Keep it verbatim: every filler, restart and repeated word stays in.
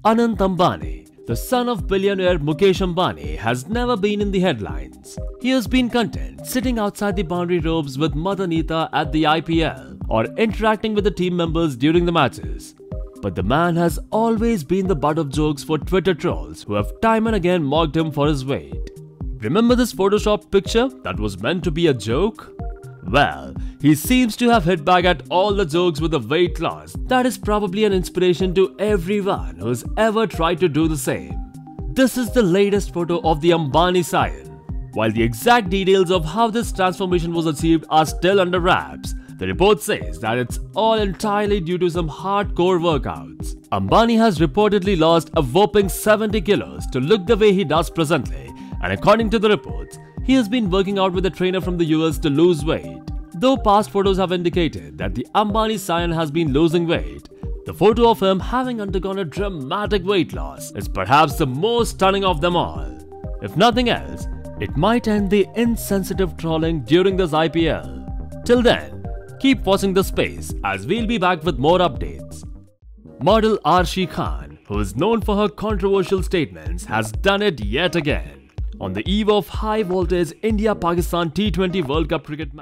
Anant Ambani, the son of billionaire Mukesh Ambani, has never been in the headlines. He has been content sitting outside the boundary ropes with Mother Neeta at the I P L or interacting with the team members during the matches. But the man has always been the butt of jokes for Twitter trolls who have time and again mocked him for his weight. Remember this Photoshop picture that was meant to be a joke? Well, he seems to have hit back at all the jokes with a weight loss that is probably an inspiration to everyone who's ever tried to do the same. This is the latest photo of the Ambani scion. While the exact details of how this transformation was achieved are still under wraps, the report says that it's all entirely due to some hardcore workouts. Ambani has reportedly lost a whopping seventy kilos to look the way he does presently, and according to the reports, he has been working out with a trainer from the U S to lose weight. Though past photos have indicated that the Ambani scion has been losing weight, the photo of him having undergone a dramatic weight loss is perhaps the most stunning of them all. If nothing else, it might end the insensitive trolling during this I P L. Till then, keep watching the space as we'll be back with more updates. Model Arshi Khan, who is known for her controversial statements, has done it yet again. On the eve of high-voltage India-Pakistan T twenty World Cup cricket match,